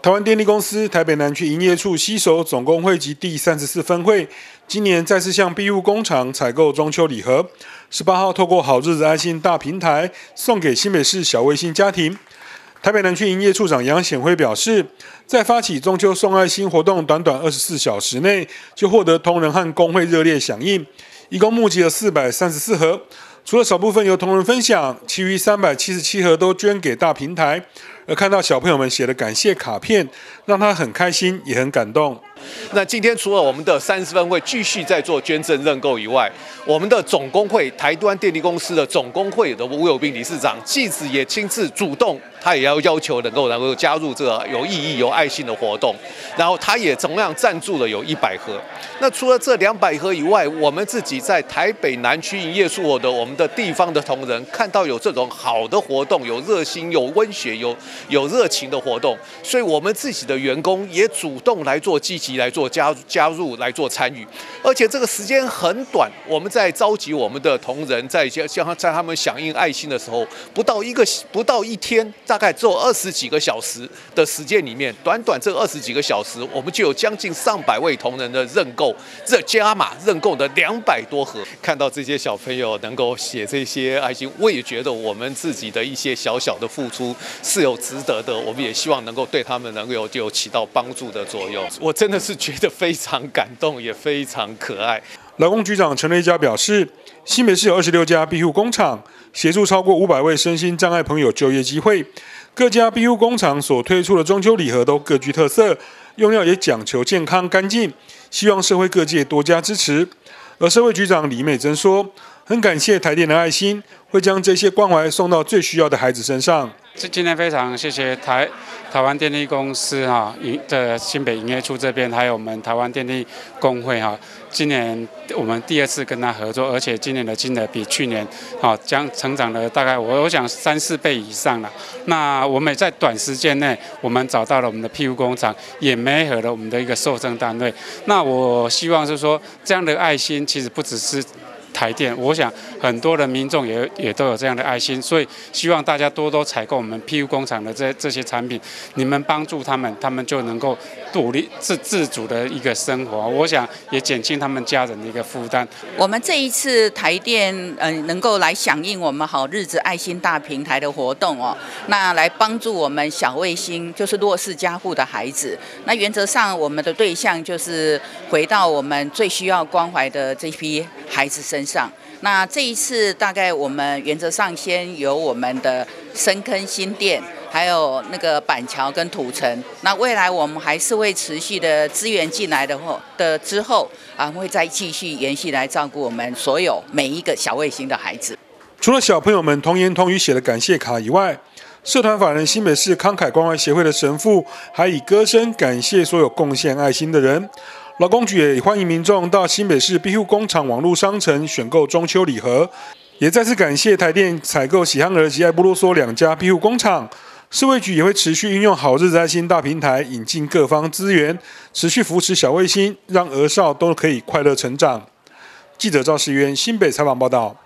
台湾电力公司台北南区营业处携手总工会及第34分会，今年再次向庇护工厂采购中秋礼盒。18号透过好日子爱心大平台送给新北市小卫星家庭。台北南区营业处长杨显辉表示，在发起中秋送爱心活动短短24小时内，就获得同仁和工会热烈响应，一共募集了434盒。除了少部分由同仁分享，其余377盒都捐给大平台。而看到小朋友们写的感谢卡片，让他很开心，也很感动。 那今天除了我们的30分会继续在做捐赠认购以外，我们的总工会台湾电力公司的总工会的吴友斌理事长继子也亲自主动，他也要求能够加入这个有意义、有爱心的活动。然后他也同样赞助了有100盒。那除了这200盒以外，我们自己在台北南区营业处的我们的地方的同仁看到有这种好的活动，有热心、有温血、有热情的活动，所以我们自己的员工也主动来做积极来做加入来做参与，而且这个时间很短，我们在召集我们的同仁在他们响应爱心的时候，不到一天，大概只有20几个小时的时间里面，短这20几个小时，我们就有将近上百位同仁的认购，这加码认购的200多盒。看到这些小朋友能够写这些爱心，我也觉得我们自己的一些小小的付出是有值得的，我们也希望能够对他们能够有起到帮助的作用。我真的是觉得非常感动，也非常可爱。 劳工局长陈瑞佳表示，新北市有26家庇护工厂，协助超过500位身心障碍朋友就业机会。各家庇护工厂所推出的中秋礼盒都各具特色，用料也讲求健康干净，希望社会各界多加支持。而社会局长李美珍说，很感谢台电的爱心，会将这些关怀送到最需要的孩子身上。 今天非常谢谢台湾电力公司的新北营业处这边，还有我们台湾电力工会今年我们第2次跟他合作，而且今年的金额比去年将成长了大概我想3、4倍以上了。那我们也在短时间内，我们找到了我们的庇护工厂，也媒合了我们的一个受赠单位。那我希望是说，这样的爱心其实不只是台电，我想很多的民众也都有这样的爱心，所以希望大家多多采购我们庇护工厂的这些产品，你们帮助他们，他们就能够独立自主的一个生活，我想也减轻他们家人的一个负担。 我们这一次台电能够来响应我们好日子爱心大平台的活动那来帮助我们小卫星就是弱势家户的孩子。那原则上我们的对象就是回到我们最需要关怀的这批孩子身上。那这一次大概我们原则上先由我们的深坑新店，还有那个板桥跟土城，那未来我们还是会持续的资源进来的之后会再继续延续来照顾我们所有每一个小卫星的孩子。 除了小朋友们童言童语写的感谢卡以外，社团法人新北市慷慨关怀协会的神父还以歌声感谢所有贡献爱心的人。劳工局也欢迎民众到新北市庇护工厂网络商城选购中秋礼盒，也再次感谢台电采购喜憨儿及爱不啰嗦2家庇护工厂。社会局也会持续运用好日子爱心大平台，引进各方资源，持续扶持小卫星，让儿少都可以快乐成长。记者赵世渊新北采访报道。